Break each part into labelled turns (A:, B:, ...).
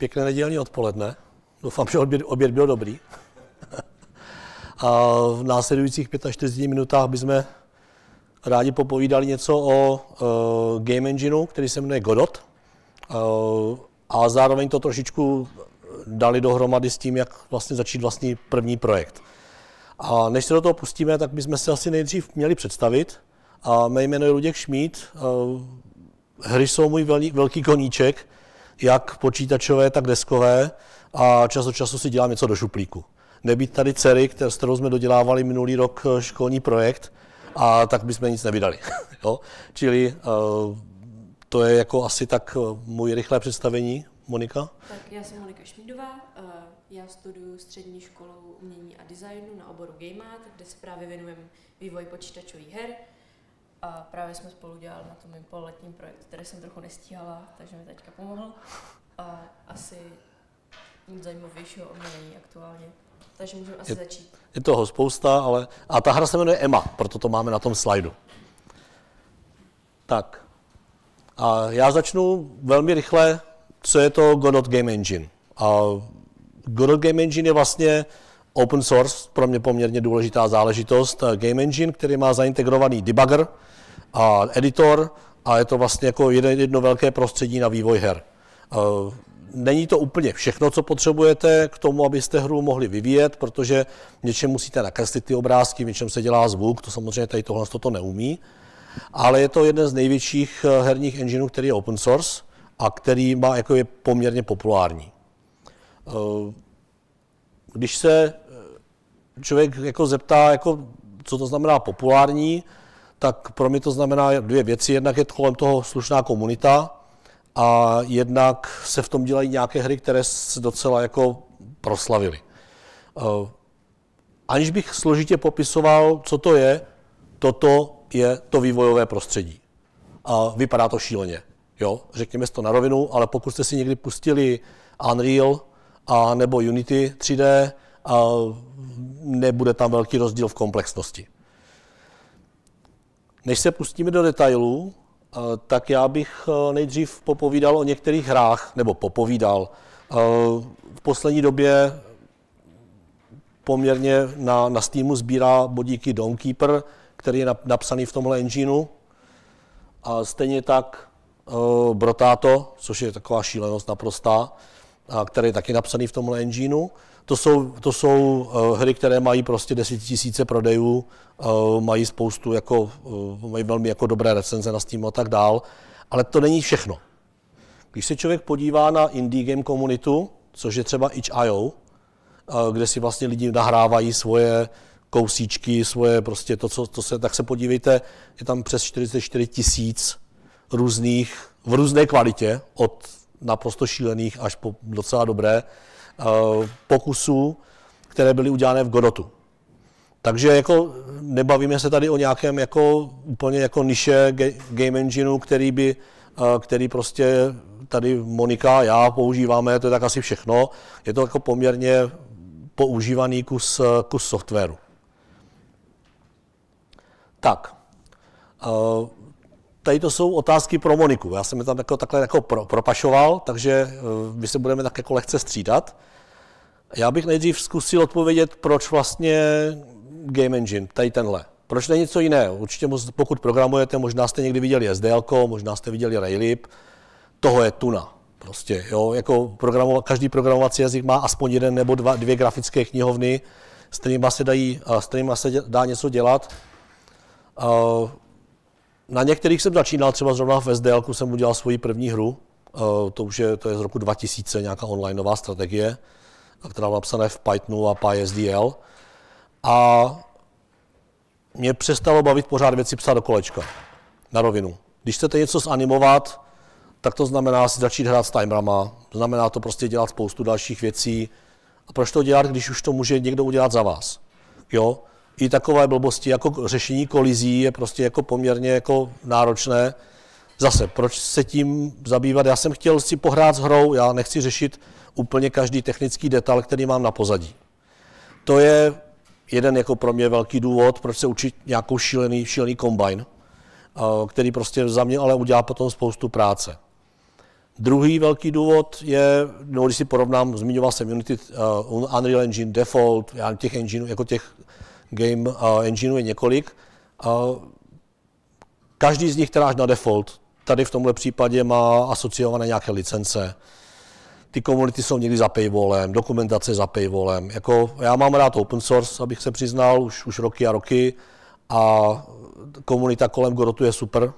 A: Pěkné nedělní odpoledne. Doufám, že oběd byl dobrý. A v následujících 45 minutách bychom rádi popovídali něco o game engineu, který se jmenuje Godot. A zároveň to trošičku dali dohromady s tím, jak vlastně začít vlastní první projekt. A než se do toho pustíme, tak bychom se asi nejdřív měli představit. A mé jméno je Luděk Šmíd. Hry jsou můj velký koníček, jak počítačové, tak deskové, a čas od času si dělám něco do šuplíku. Nebýt tady dcery, s kterou jsme dodělávali minulý rok školní projekt, a tak bychom nic nevydali. Jo? Čili to je jako asi tak můj rychlé představení. Monika?
B: Tak já jsem Monika Šmídová, já studuju střední školu umění a designu na oboru GameArt, kde se právě věnujeme vývoji počítačových her. A právě jsme spolu dělali na tom mým pololetním projektu, který jsem trochu nestíhala, takže mi teďka pomohl. A asi nic zajímavějšího o mě není aktuálně. Takže můžeme asi začít. Je
A: toho spousta, ale... A ta hra se jmenuje Emma, proto to máme na tom slajdu. Tak. A já začnu velmi rychle, co je to Godot Game Engine. A Godot Game Engine je vlastně open source, pro mě poměrně důležitá záležitost. Game Engine, který má zaintegrovaný debugger a editor, a je to vlastně jako jedno velké prostředí na vývoj her. Není to úplně všechno, co potřebujete k tomu, abyste hru mohli vyvíjet, protože v něčem musíte nakreslit ty obrázky, v něčem se dělá zvuk, to samozřejmě tady tohle to neumí. Ale je to jeden z největších herních engineů, který je open source a který je poměrně populární. Když se člověk zeptá, co to znamená populární, tak pro mě to znamená dvě věci. Jednak je kolem toho slušná komunita a jednak se v tom dělají nějaké hry, které se docela proslavily. Aniž bych složitě popisoval, co to je, toto je to vývojové prostředí. A vypadá to šíleně. Jo? Řekněme si to na rovinu, ale pokud jste si někdy pustili Unreal a nebo Unity 3D, nebude tam velký rozdíl v komplexnosti. Než se pustíme do detailů, tak já bych nejdřív popovídal o některých hrách, nebo popovídal. V poslední době poměrně na Steamu sbírá bodíky Dawnkeeper, který je napsaný v tomhle engineu. A stejně tak Brotato, což je taková šílenost naprostá, který je taky napsaný v tomhle engineu. To jsou hry, které mají prostě 10 000 prodejů, mají spoustu, mají velmi dobré recenze na Steamu a tak dál, ale to není všechno. Když se člověk podívá na indie game komunitu, což je třeba itch.io, kde si vlastně lidi nahrávají svoje kousíčky, svoje prostě tak se podívejte, je tam přes 44 000 různých, v různé kvalitě, od naprosto šílených až po docela dobré pokusů, které byly udělané v Godotu. Takže nebavíme se tady o nějakém úplně niše game engineu, který prostě tady Monika a já používáme, to je tak asi všechno. Je to poměrně používaný kus softwaru. Tak. Tady to jsou otázky pro Moniku. Já jsem je tam takhle propašoval, takže my se budeme tak lehce střídat. Já bych nejdřív zkusil odpovědět, proč vlastně Game Engine, tady tenhle. Proč ne něco jiného? Určitě pokud programujete, možná jste někdy viděli SDL, možná jste viděli Raylib, toho je tuna. Prostě, jo, každý programovací jazyk má aspoň jeden nebo dvě grafické knihovny, s kterými se dá něco dělat. Na některých jsem začínal, třeba zrovna v SDL jsem udělal svoji první hru, to je z roku 2000, nějaká onlineová strategie, která byla napsaná v Pythonu a PySDL. A mě přestalo bavit pořád věci psát do kolečka, na rovinu. Když chcete něco zanimovat, tak to znamená si začít hrát s timerama, znamená to prostě dělat spoustu dalších věcí. A proč to dělat, když už to může někdo udělat za vás? Jo? I takové blbosti jako řešení kolizí je prostě poměrně náročné. Zase, proč se tím zabývat? Já jsem chtěl si pohrát s hrou, já nechci řešit úplně každý technický detail, který mám na pozadí. To je jeden pro mě velký důvod, proč se učit nějakou šílený kombine, který prostě za mě ale udělá potom spoustu práce. Druhý velký důvod je, no, když si porovnám, zmiňoval jsem Unity, Unreal Engine, Default, těch engineů, jako těch game engineů je několik. Každý z nich, teda až na default, tady v tomhle případě má asociované nějaké licence. Ty komunity jsou někdy za paywallem, dokumentace za paywallem. Jako, já mám rád open source, abych se přiznal, už roky a roky. A komunita kolem Godotu je super.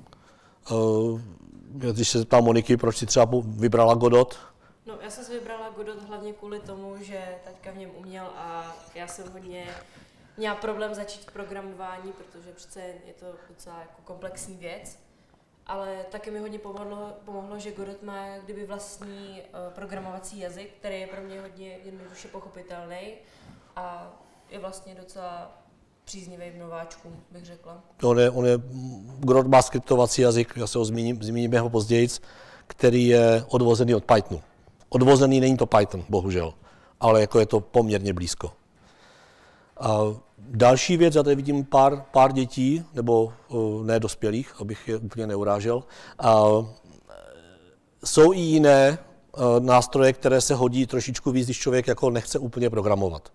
A: Když se zeptám Moniky, proč si třeba vybrala Godot?
B: No, já jsem si vybrala Godot hlavně kvůli tomu, že taťka v něm uměl a já jsem hodně měla problém začít v programování, protože přece je to docela jako komplexní věc. Ale taky mi hodně pomohlo, že Godot má kdyby vlastní programovací jazyk, který je pro mě hodně jednoduše pochopitelný a je vlastně docela příznivý nováčkům, bych řekla.
A: Godot má skriptovací jazyk, já se ho zmíním jeho později, který je odvozený od Pythonu. Odvozený není to Python, bohužel, ale jako je to poměrně blízko. A další věc, já tady vidím pár dětí, nebo ne dospělých, abych je úplně neurážel. Jsou i jiné nástroje, které se hodí trošičku víc, když člověk jako nechce úplně programovat.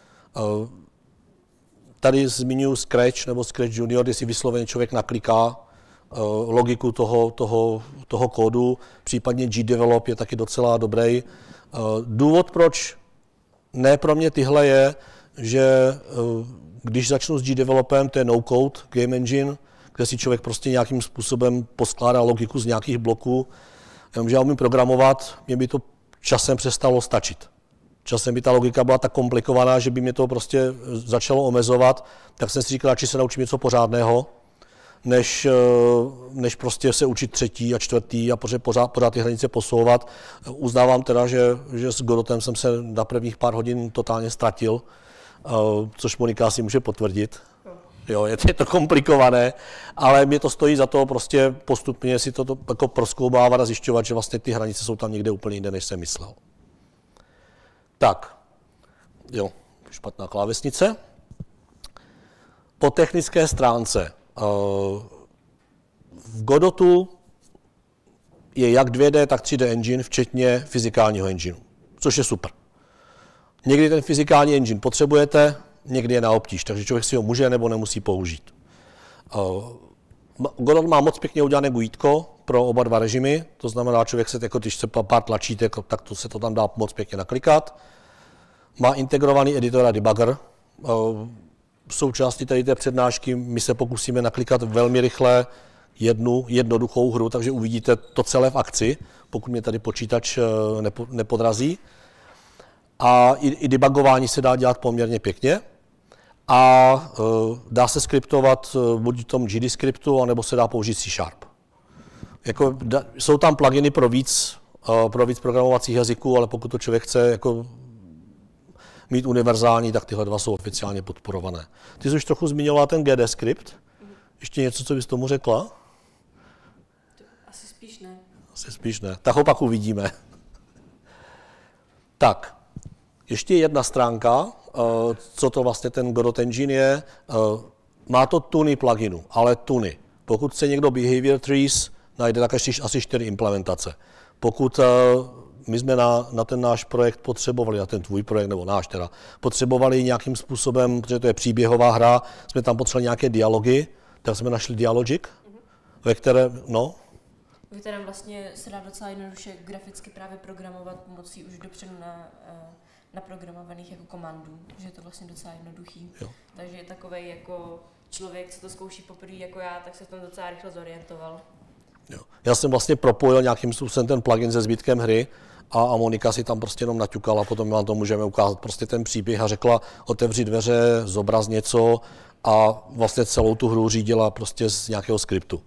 A: Tady zmiňuji Scratch nebo Scratch Junior, kdy si vysloveně člověk nakliká logiku toho kódu, případně GDevelop je taky docela dobrý. Důvod, proč ne pro mě tyhle je, že když začnu s GDevelopem, to je no-code game engine, kde si člověk prostě nějakým způsobem poskládá logiku z nějakých bloků. Jenomže já umím programovat, mě by to časem přestalo stačit. Časem by ta logika byla tak komplikovaná, že by mě to prostě začalo omezovat, tak jsem si říkal, radši se naučím něco pořádného, než prostě se učit třetí a čtvrtý a pořád ty hranice posouvat. Uznávám teda, že s Godotem jsem se na prvních pár hodin totálně ztratil, což Monika si může potvrdit. Jo, je to komplikované, ale mě to stojí za to prostě postupně si to jako prozkoumávat a zjišťovat, že vlastně ty hranice jsou tam někde úplně jinde, než jsem myslel. Tak, jo, špatná klávesnice. Po technické stránce. V Godotu je jak 2D, tak 3D engine, včetně fyzikálního engineu, což je super. Někdy ten fyzikální engine potřebujete, někdy je na obtíž, takže člověk si ho může nebo nemusí použít. Godot má moc pěkně udělané GUIčko pro oba dva režimy, to znamená, člověk se, jako když se pár tlačíte, tak to se to tam dá moc pěkně naklikat. Má integrovaný editor a debugger. V součástí tady té přednášky my se pokusíme naklikat velmi rychle jednu jednoduchou hru, takže uvidíte to celé v akci, pokud mě tady počítač nepodrazí. A i debugování se dá dělat poměrně pěkně. A dá se skriptovat buď v tom GDScriptu, anebo se dá použít C#. Jako, jsou tam pluginy pro víc programovacích jazyků, ale pokud to člověk chce jako mít univerzální, tak tyhle dva jsou oficiálně podporované. Ty jsi už trochu zmiňovala ten GDScript. Ještě něco, co bys tomu řekla?
B: Asi spíš ne.
A: Asi spíš ne. Tak ho pak uvidíme. Tak, ještě jedna stránka, co to vlastně ten Godot Engine je. Má to tuny pluginu, ale tuny. Pokud chce někdo Behavior Trees, najde tak asi 4 implementace. Pokud my jsme na ten náš projekt potřebovali, na ten tvůj projekt, nebo náš teda, potřebovali nějakým způsobem, protože to je příběhová hra, jsme tam potřebovali nějaké dialogy, tak jsme našli Dialogic, ve kterém
B: vlastně se dá docela jednoduše graficky právě programovat pomocí už dopředu naprogramovaných jako komandů, že je to vlastně docela jednoduchý.
A: Jo.
B: Takže je takovej jako člověk, co to zkouší poprvé jako já, tak se v tom docela rychle zorientoval.
A: Jo. Já jsem vlastně propojil nějakým způsobem ten plugin se zbytkem hry a Monika si tam prostě jenom naťukala, potom vám to můžeme ukázat prostě ten příběh a řekla otevři dveře, zobraz něco a vlastně celou tu hru řídila prostě z nějakého skriptu.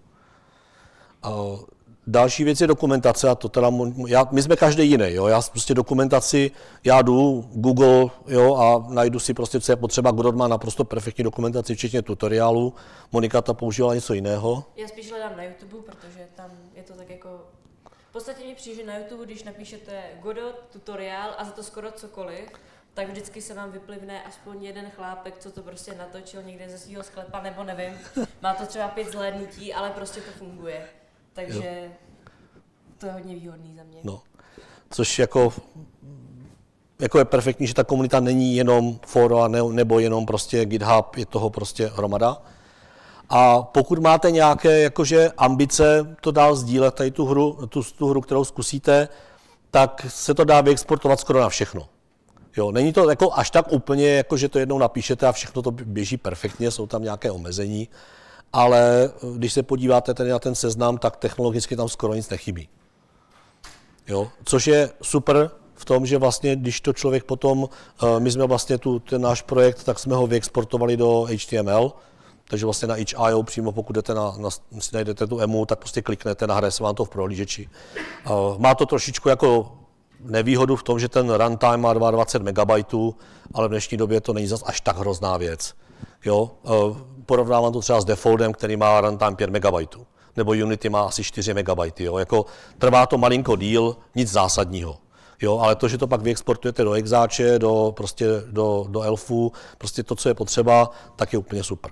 A: Další věc je dokumentace a to teda, my jsme každý jiný, jo? Já prostě dokumentaci, já jdu Google, jo, a najdu si prostě, co je potřeba. Godot má naprosto perfektní dokumentaci, včetně tutoriálu. Monika ta používala něco jiného.
B: Já spíš hledám na YouTube, protože tam je to tak jako... V podstatě mi přijde na YouTube, když napíšete Godot, tutoriál a za to skoro cokoliv, tak vždycky se vám vyplivne aspoň jeden chlápek, co to prostě natočil někde ze svého sklepa, nebo nevím. Má to třeba 5 zhlédnutí, ale prostě to funguje. Takže... To je hodně výhodný za mě.
A: No. Což jako je perfektní, že ta komunita není jenom fóra nebo jenom prostě GitHub, je toho prostě hromada. A pokud máte nějaké jakože ambice to dál sdílet, tady tu hru, kterou zkusíte, tak se to dá vyexportovat skoro na všechno. Jo, není to jako až tak úplně, jako že to jednou napíšete a všechno to běží perfektně, jsou tam nějaké omezení, ale když se podíváte tady na ten seznam, tak technologicky tam skoro nic nechybí. Jo, což je super v tom, že vlastně, když to člověk potom, my jsme vlastně ten náš projekt, tak jsme ho vyexportovali do HTML, takže vlastně na itch.io přímo pokud jdete si najdete tu EMU, tak prostě kliknete, nahraje se vám to v prohlížeči. Má to trošičku jako nevýhodu v tom, že ten runtime má 22 MB, ale v dnešní době to není zas až tak hrozná věc. Jo? Porovnávám to třeba s Defaultem, který má runtime 5 MB, nebo Unity má asi 4 MB. Jo? Jako, trvá to malinko díl, nic zásadního. Jo? Ale to, že to pak vyexportujete do Exáče, do Elfu, prostě to, co je potřeba, tak je úplně super.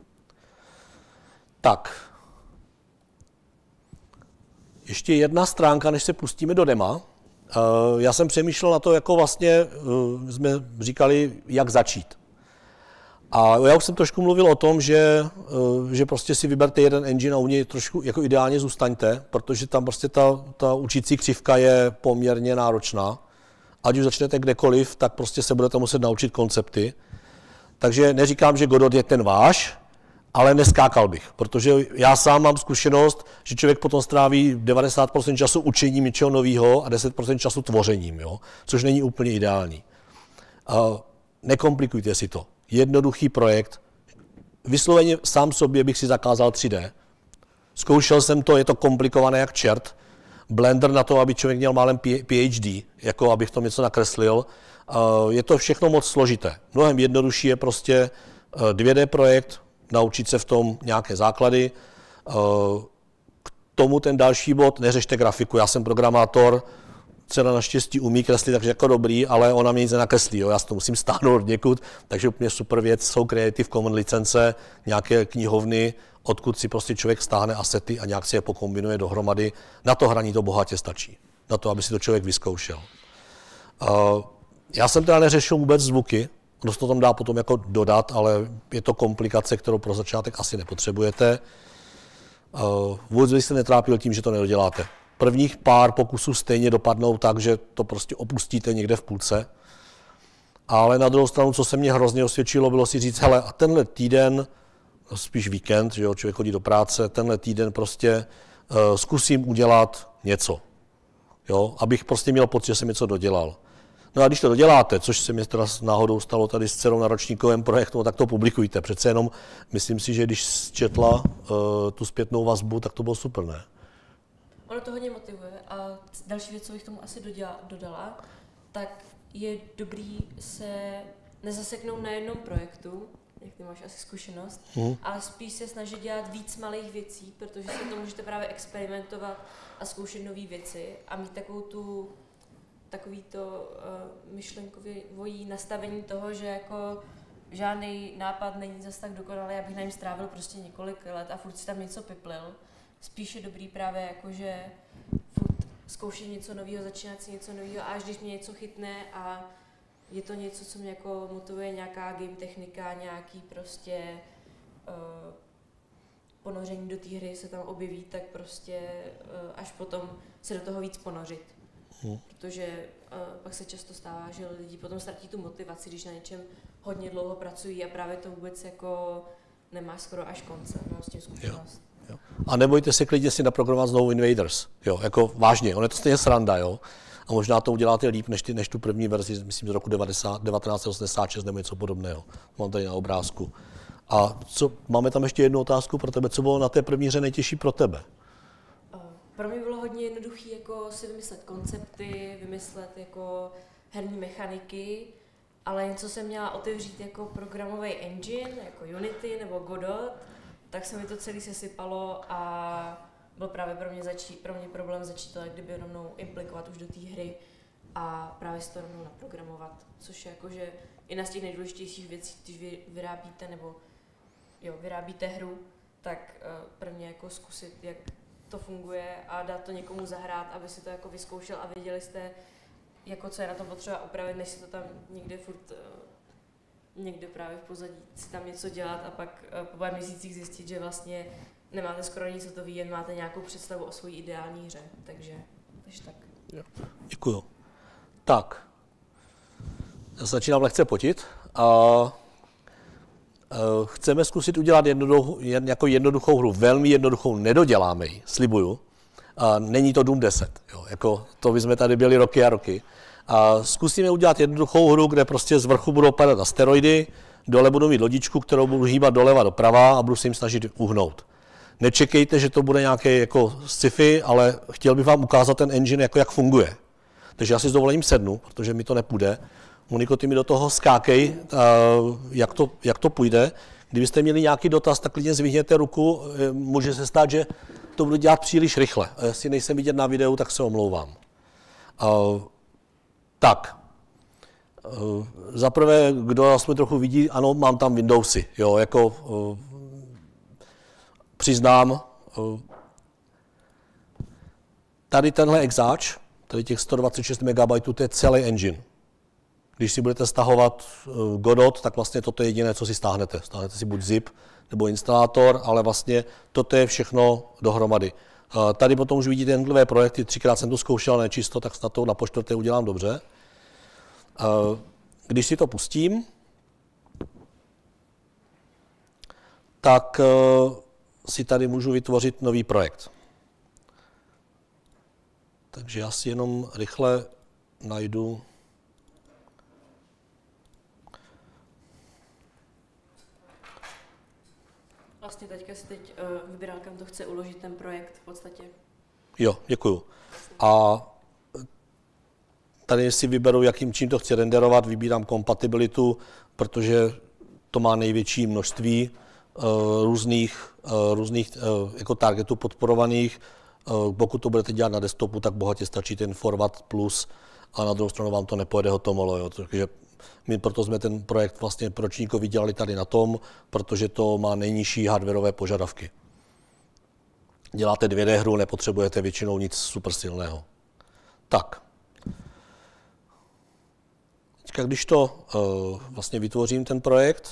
A: Tak. Ještě jedna stránka, než se pustíme do dema. Já jsem přemýšlel na to, jako vlastně jsme říkali, jak začít. A já už jsem trošku mluvil o tom, že prostě si vyberte jeden engine a u něj trošku jako ideálně zůstaňte, protože tam prostě ta učící křivka je poměrně náročná. Ať už začnete kdekoliv, tak prostě se budete muset naučit koncepty. Takže neříkám, že Godot je ten váš, ale neskákal bych, protože já sám mám zkušenost, že člověk potom stráví 90% času učením něčeho nového a 10% času tvořením, jo? Což není úplně ideální. Nekomplikujte si to. Jednoduchý projekt. Vysloveně sám sobě bych si zakázal 3D. Zkoušel jsem to, je to komplikované jak čert. Blender na to, aby člověk měl málem PhD, jako abych to něco nakreslil. Je to všechno moc složité. Mnohem jednodušší je prostě 2D projekt, naučit se v tom nějaké základy. K tomu ten další bod, neřešte grafiku, já jsem programátor, dcera naštěstí umí kreslit, takže jako dobrý, ale ona mě nic nenakreslí, jo? Já si to musím stáhnout někud, takže úplně super věc jsou Creative Commons licence, nějaké knihovny, odkud si prostě člověk stáhne asety a nějak si je pokombinuje dohromady. Na to hraní to bohatě stačí, na to, aby si to člověk vyzkoušel. Já jsem teda neřešil vůbec zvuky, ono se to tam dá potom jako dodat, ale je to komplikace, kterou pro začátek asi nepotřebujete. Vůbec bych se netrápil tím, že to nedoděláte. Prvních pár pokusů stejně dopadnou tak, že to prostě opustíte někde v půlce. Ale na druhou stranu, co se mě hrozně osvědčilo, bylo si říct, hele, a tenhle týden, spíš víkend, že jo, člověk chodí do práce, tenhle týden prostě zkusím udělat něco. Jo, abych prostě měl pocit, že jsem něco dodělal. No a když to doděláte, což se mi teda náhodou stalo tady s dcerou na ročníkovém projektu, tak to publikujte. Přece jenom myslím si, že když četla tu zpětnou vazbu, tak to bylo super, ne?
B: Ono to hodně motivuje a další věc, co bych tomu asi dodala, tak je dobrý se nezaseknout na jednom projektu, jak ty máš asi zkušenost, ale spíš se snažit dělat víc malých věcí, protože se to můžete právě experimentovat a zkoušet nové věci a mít takový to myšlenkový nastavení toho, že jako žádný nápad není zas tak dokonalý, abych na něm strávil prostě několik let a furt si tam něco piplil. Spíš je dobrý právě jakože furt zkoušet něco nového, začínat si něco nového a až když mě něco chytne a je to něco, co mě jako motivuje, nějaká game technika, nějaký prostě ponoření do té hry se tam objeví, tak prostě až potom se do toho víc ponořit. Protože pak se často stává, že lidi potom ztratí tu motivaci, když na něčem hodně dlouho pracují a právě to vůbec jako nemá skoro až konce, no, s tím zkušenost.
A: Jo. A nebojte se klidně si naprogramovat znovu Invaders, jo, jako vážně, on je to stejně sranda, jo. A možná to uděláte líp než tu první verzi, myslím z roku 1986 nebo něco podobného. Mám tady na obrázku. A máme tam ještě jednu otázku pro tebe, co bylo na té první hře nejtěžší pro tebe?
B: Pro mě bylo hodně jednoduché jako si vymyslet koncepty, vymyslet jako herní mechaniky, ale něco jsem měla otevřít jako programový engine, jako Unity nebo Godot, tak se mi to celé sesypalo a byl právě pro mě problém začít to kdyby rovnou implikovat už do té hry a právě si to rovnou naprogramovat, což je jakože jedna z těch nejdůležitějších věcí, když vy vyrábíte hru, tak pro mě jako zkusit, jak to funguje a dát to někomu zahrát, aby si to jako vyzkoušel a věděli jste, jako co je na tom potřeba upravit, než si to tam někde furt, někde právě v pozadí si tam něco dělat a pak po pár měsících zjistit, že vlastně nemáte skoro nic hotový, jen máte nějakou představu o své ideální hře, takže tak.
A: Děkuju. Tak, já začínám lehce potit a chceme zkusit udělat jednoduchou hru, velmi jednoduchou, nedoděláme ji, slibuju. A není to Doom 10, jo, jako to bychom tady byli roky a roky. A zkusíme udělat jednoduchou hru, kde prostě z vrchu budou padat asteroidy, dole budu mít lodičku, kterou budu hýbat doleva doprava a budu se jim snažit uhnout. Nečekejte, že to bude nějaké jako sci-fi, ale chtěl bych vám ukázat ten engine, jako jak funguje. Takže já si s dovolením sednu, protože mi to nepůjde. Moniko, ty mi do toho skákej, jak to půjde. Kdybyste měli nějaký dotaz, tak klidně zvihněte ruku. Může se stát, že to budu dělat příliš rychle. A jestli nejsem vidět na videu, tak se omlouvám. Tak. Zaprvé, kdo aspoň trochu vidí, ano, mám tam Windowsy. Jo, jako přiznám, tady tenhle exáč, tady těch 126 MB, to je celý engine. Když si budete stahovat Godot, tak vlastně toto je jediné, co si stáhnete. Stáhnete si buď zip nebo instalátor, ale vlastně toto je všechno dohromady. Tady potom už vidíte jednotlivé projekty, 3krát jsem to zkoušel nečisto, tak snad to na po4. udělám dobře. Když si to pustím, tak si tady můžu vytvořit nový projekt. Takže já si jenom rychle najdu
B: Vlastně teďka si vybíral, kam to chce uložit ten projekt v podstatě.
A: Jo, děkuju. A tady si vyberu, čím to chci renderovat, vybírám kompatibilitu, protože to má největší množství různých jako targetů podporovaných. Pokud to budete dělat na desktopu, tak bohatě stačí ten Forward Plus a na druhou stranu vám to nepojede hotomolo. Jo. Takže proto jsme ten projekt vlastně ročníkový dělali tady na tom, protože to má nejnižší hardwareové požadavky. Děláte 2D hru, nepotřebujete většinou nic super silného. Tak. Teďka, když to vlastně vytvořím ten projekt,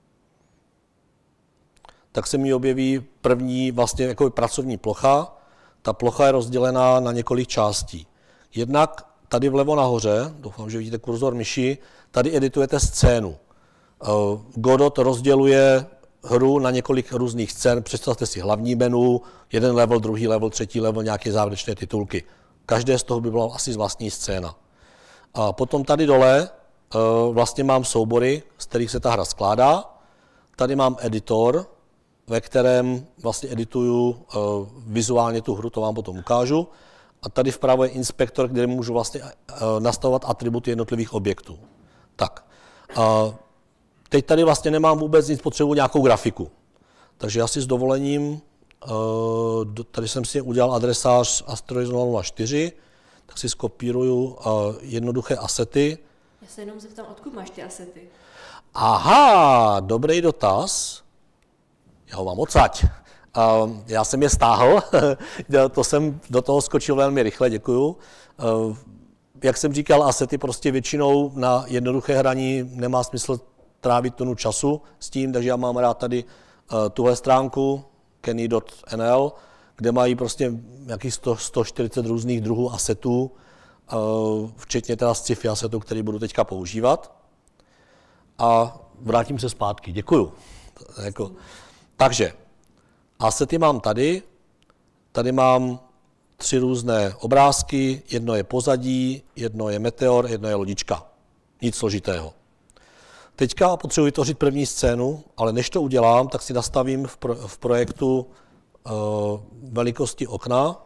A: tak se mi objeví první vlastně jako pracovní plocha. Ta plocha je rozdělená na několik částí. Jednak tady vlevo nahoře, doufám, že vidíte kurzor myši, tady editujete scénu. Godot rozděluje hru na několik různých scén. Představte si hlavní menu, jeden level, druhý level, třetí level, nějaké závěrečné titulky. Každé z toho by byla asi vlastní scéna. A potom tady dole vlastně mám soubory, z kterých se ta hra skládá. Tady mám editor, ve kterém vlastně edituju vizuálně tu hru, to vám potom ukážu. A tady vpravo je inspektor, kde můžu vlastně nastavovat atributy jednotlivých objektů. Tak, teď tady vlastně nemám vůbec nic, potřebuji nějakou grafiku. Takže já si s dovolením, tady jsem si udělal adresář Asteroid 004, tak si skopíruju jednoduché asety.
B: Já se jenom zeptám, odkud máš ty asety?
A: Aha, dobrý dotaz. Já ho mám odsaď. Já jsem je stáhl, to jsem do toho skočil velmi rychle, děkuju. Jak jsem říkal, asety prostě většinou na jednoduché hraní nemá smysl trávit tonu času s tím, takže já mám rád tady tuhle stránku kenny.nl, kde mají prostě nějakých 140 různých druhů asetů, včetně teda sci-fi asetů, který budu teďka používat. A vrátím se zpátky, děkuju. Takže asety mám tady mám 3 různé obrázky, jedno je pozadí, jedno je meteor, jedno je lodička. Nic složitého. Teďka potřebuji vytvořit první scénu, ale než to udělám, tak si nastavím v projektu velikosti okna,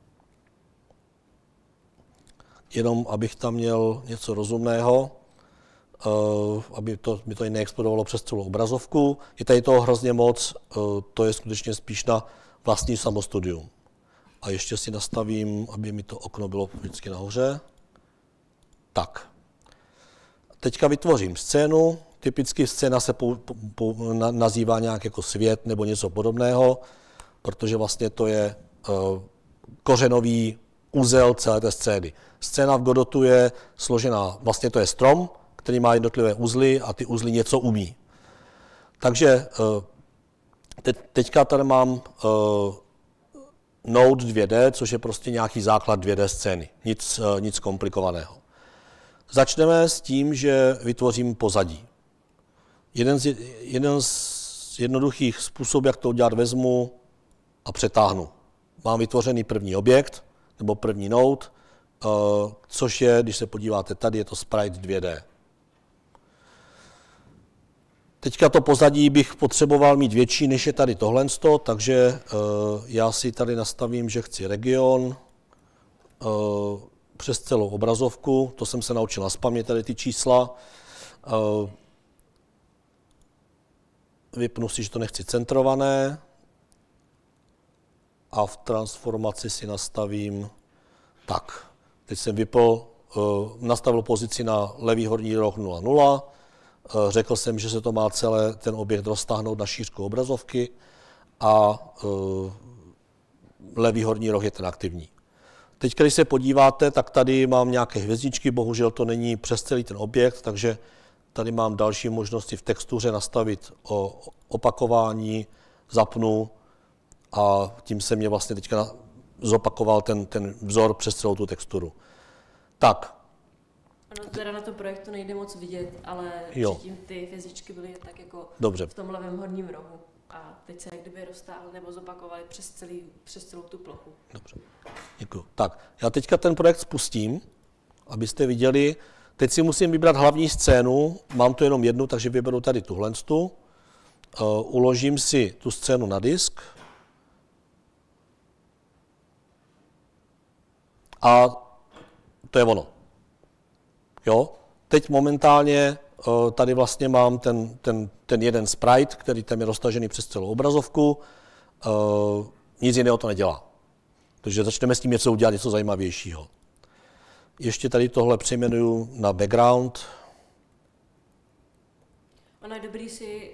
A: jenom abych tam měl něco rozumného, aby mi to neexplodovalo přes celou obrazovku. Je tady toho hrozně moc, to je skutečně spíš na vlastní samostudium. A ještě si nastavím, aby mi to okno bylo vždycky nahoře. Tak. Teďka vytvořím scénu. Typicky scéna se nazývá nějak jako svět nebo něco podobného, protože vlastně to je kořenový uzel celé té scény. Scéna v Godotu je složená, vlastně to je strom, který má jednotlivé uzly a ty uzly něco umí. Takže teďka tady mám Node 2D, což je prostě nějaký základ 2D scény, nic komplikovaného. Začneme s tím, že vytvořím pozadí. Jeden z jednoduchých způsobů, jak to udělat, vezmu a přetáhnu. Mám vytvořený první objekt, nebo první node, což je, když se podíváte tady, je to sprite 2D. Teďka to pozadí bych potřeboval mít větší, než je tady tohle, takže já si tady nastavím, že chci region přes celou obrazovku, to jsem se naučil nazpamět, tady ty čísla. Vypnu si, že to nechci centrované a v transformaci si nastavím tak. Teď jsem nastavil pozici na levý horní roh 0,0. Řekl jsem, že se to má celé ten objekt roztáhnout na šířku obrazovky a levý horní roh je ten aktivní. Teď, když se podíváte, tak tady mám nějaké hvězdičky, bohužel to není přes celý ten objekt, takže tady mám další možnosti v textuře nastavit opakování, zapnu a tím se mě vlastně teďka zopakoval ten vzor přes celou tu texturu. Tak.
B: Ano, teda na tom projektu nejde moc vidět, ale předtím ty hvězdičky byly tak jako
A: dobře.
B: V tom levém horním rohu. A teď se jak kdyby roztáhly nebo zopakovaly přes celou tu plochu.
A: Dobře, děkuji. Tak, já teďka ten projekt spustím, abyste viděli. Teď si musím vybrat hlavní scénu, mám tu jenom jednu, takže vyberu tady tuhle. Uložím si tu scénu na disk. A to je ono. Jo? Teď momentálně tady vlastně mám ten jeden sprite, který tam je roztažený přes celou obrazovku. Nic jiného to nedělá. Takže začneme s tím udělat něco zajímavějšího. Ještě tady tohle přejmenuju na background.
B: Ono je dobrý si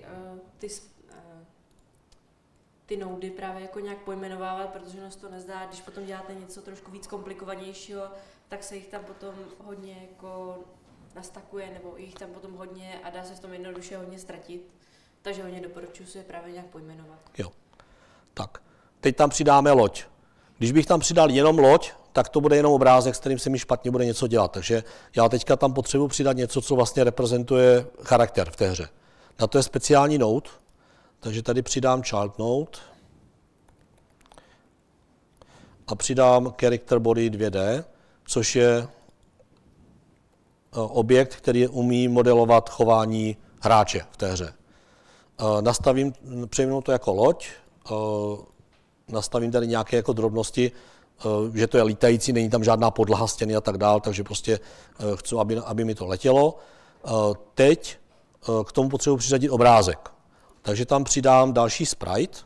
B: ty nody právě jako nějak pojmenovávat, protože nás to nezdá, když potom děláte něco trošku víc komplikovanějšího, tak se jich tam potom hodně jako nastakuje, nebo jich tam potom hodně a dá se v tom jednoduše hodně ztratit. Takže hodně doporučuji si je právě nějak pojmenovat.
A: Jo. Tak, teď tam přidáme loď. Když bych tam přidal jenom loď, tak to bude jenom obrázek, s kterým se mi špatně bude něco dělat. Takže já teďka tam potřebuji přidat něco, co vlastně reprezentuje charakter v té hře. Na to je speciální node, takže tady přidám child node a přidám character body 2D, což je objekt, který umí modelovat chování hráče v té hře. Přejmenuji to jako loď, nastavím tady nějaké jako drobnosti, že to je lítající, není tam žádná podlaha, stěny a tak dál, takže prostě chci, aby mi to letělo. Teď k tomu potřebuji přiřadit obrázek. Takže tam přidám další sprite.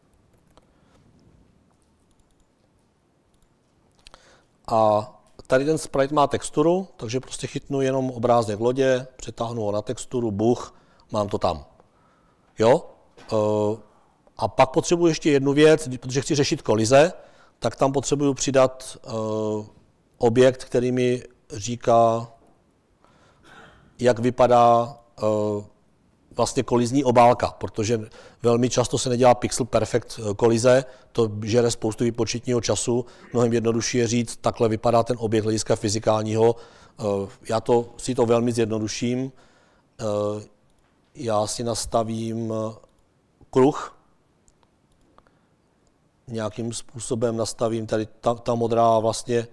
A: A tady ten sprite má texturu, takže prostě chytnu jenom obrázek lodě, přetáhnu ho na texturu, buch, mám to tam. Jo? A pak potřebuji ještě jednu věc, protože chci řešit kolize, tak tam potřebuji přidat objekt, který mi říká, jak vypadá vlastně kolizní obálka, protože velmi často se nedělá pixel perfect kolize, to žere spoustu výpočetního času, mnohem jednodušší je říct, takhle vypadá ten objekt hlediska fyzikálního. Já si to velmi zjednoduším, já si nastavím kruh, nějakým způsobem nastavím, tady ta modrá vlastně,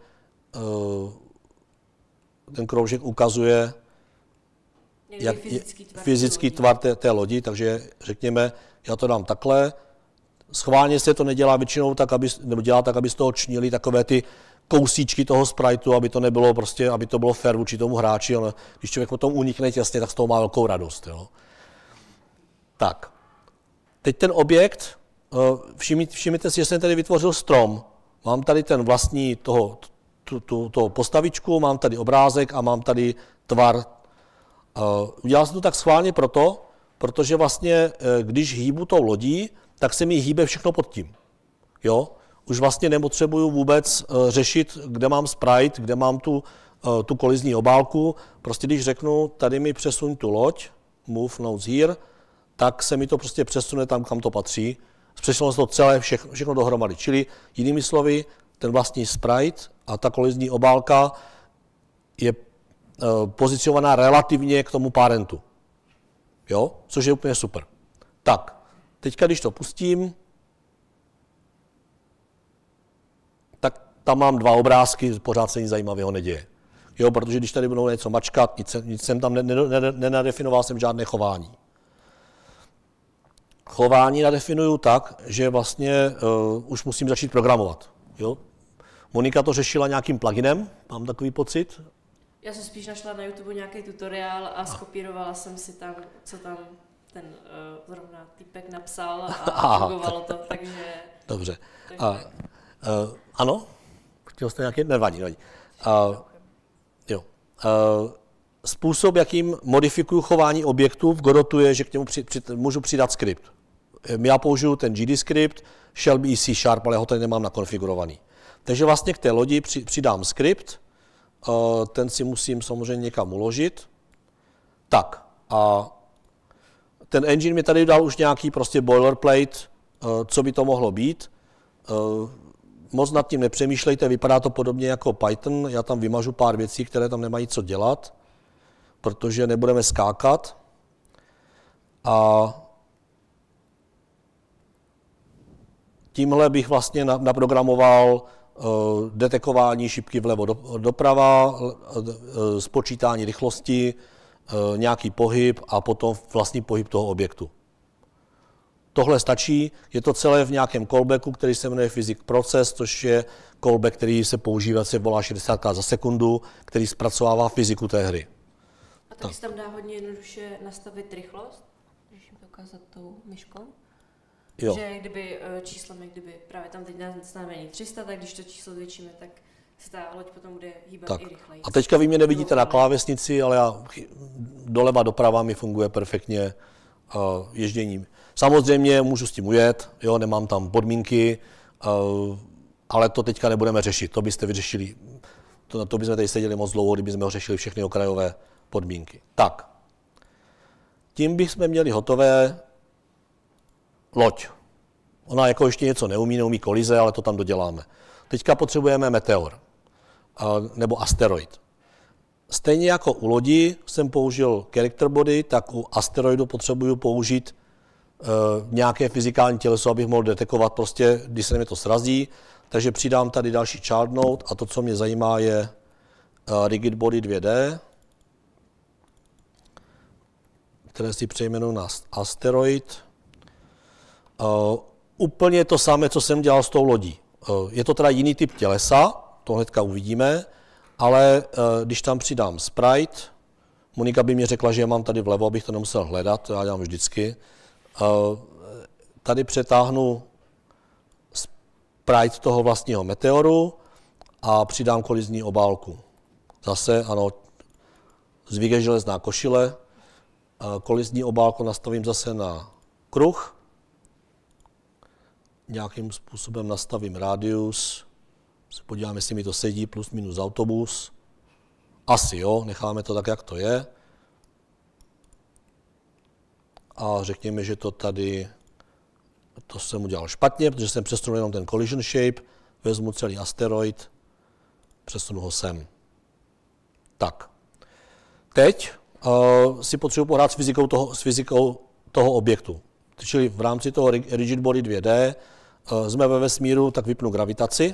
A: ten kroužek ukazuje, jak fyzický tvar té lodi, takže řekněme, já to dám takhle. Schválně se to nedělá většinou tak, nebo dělá tak, aby z toho čnili takové ty kousíčky toho spriteu, aby to nebylo prostě, aby to bylo fair vůči tomu hráči, ale když člověk potom unikne těsně, tak z toho má velkou radost. Jo. Tak, teď ten objekt, všimněte si, že jsem tady vytvořil strom. Mám tady ten vlastní toho postavičku, mám tady obrázek a mám tady tvar. Udělal jsem to tak schválně protože vlastně, když hýbu tou lodí, tak se mi hýbe všechno pod tím. Jo? už vlastně nepotřebuju vůbec řešit, kde mám sprite, kde mám tu kolizní obálku. Prostě když řeknu, tady mi přesuň tu loď, move nodes here, tak se mi to prostě přesune tam, kam to patří. Přesunulo se to celé, všechno dohromady. Čili jinými slovy, ten vlastní sprite a ta kolizní obálka je pozicionovaná relativně k tomu parentu. Jo? Což je úplně super. Tak, teďka když to pustím, tak tam mám 2 obrázky, pořád se nic zajímavého neděje. Jo, protože když tady budou něco mačkat, nic jsem tam nenadefinoval jsem žádné chování. Chování nadefinuju tak, že vlastně už musím začít programovat. Jo? Monika to řešila nějakým pluginem, mám takový pocit.
B: Já jsem spíš našla na YouTube nějaký tutoriál a skopírovala jsem si tam, co tam ten zrovna týpek napsal a fungovalo to, takže...
A: Dobře. Ano? Chtěl jste nějaký? Nevadí. Jo. Způsob, jakým modifikuju chování objektu v Godotu je, že k němu můžu přidat skript. Já použiju ten GD skript, shall be C#, ale ho tady nemám nakonfigurovaný. Takže vlastně k té lodi přidám skript, ten si musím samozřejmě někam uložit. Tak, a ten engine mi tady dal už nějaký prostě boilerplate, co by to mohlo být. Moc nad tím nepřemýšlejte, vypadá to podobně jako Python, já tam vymažu pár věcí, které tam nemají co dělat, protože nebudeme skákat. A tímhle bych vlastně naprogramoval detekování šipky vlevo doprava, spočítání rychlosti, nějaký pohyb a potom vlastní pohyb toho objektu. Tohle stačí, je to celé v nějakém callbacku, který se jmenuje Physics Process, což je callback, který se používá, se volá 60krát za sekundu, který zpracovává fyziku té hry.
B: A taky se tam dá hodně jednoduše nastavit rychlost, když jim to ukázat tou myškou. Jo. Že kdyby číslem, kdyby právě tam teď nastavení 300, tak když to číslo zvětšíme, tak se ta loď potom bude hýbat tak i rychleji.
A: A teďka vy mě nevidíte na klávesnici, ale doleva doprava mi funguje perfektně ježděním. Samozřejmě můžu s tím ujet, jo, nemám tam podmínky, ale to teďka nebudeme řešit, to byste vyřešili, to bychom tady seděli moc dlouho, kdybychom řešili všechny okrajové podmínky. Tak, tím bychom měli hotové loď. Ona jako ještě něco neumí kolize, ale to tam doděláme. Teďka potřebujeme meteor, nebo asteroid. Stejně jako u lodi jsem použil character body, tak u asteroidu potřebuju použít nějaké fyzikální těleso, abych mohl detekovat prostě, když se mi to srazí. Takže přidám tady další child node a to, co mě zajímá, je rigid body 2D, které si přejmenuji na asteroid. Úplně to samé, co jsem dělal s tou lodí. Je to teda jiný typ tělesa, to hnedka uvidíme, ale když tam přidám sprite, Monika by mě řekla, že je mám tady vlevo, abych to nemusel hledat, to já dělám vždycky. Tady přetáhnu sprite toho vlastního meteoru a přidám kolizní obálku. Zase, ano, zvyk je železná košile, kolizní obálku nastavím zase na kruh, nějakým způsobem nastavím radius, se podívám, jestli mi to sedí, plus minus autobus. Asi jo, necháme to tak, jak to je. A řekněme, že to tady, to jsem udělal špatně, protože jsem přesunul jenom ten collision shape, vezmu celý asteroid, přesunu ho sem. Tak. Teď si potřebuji pohrát s fyzikou toho objektu. Čili v rámci toho rigid body 2D jsme ve vesmíru, tak vypnu gravitaci,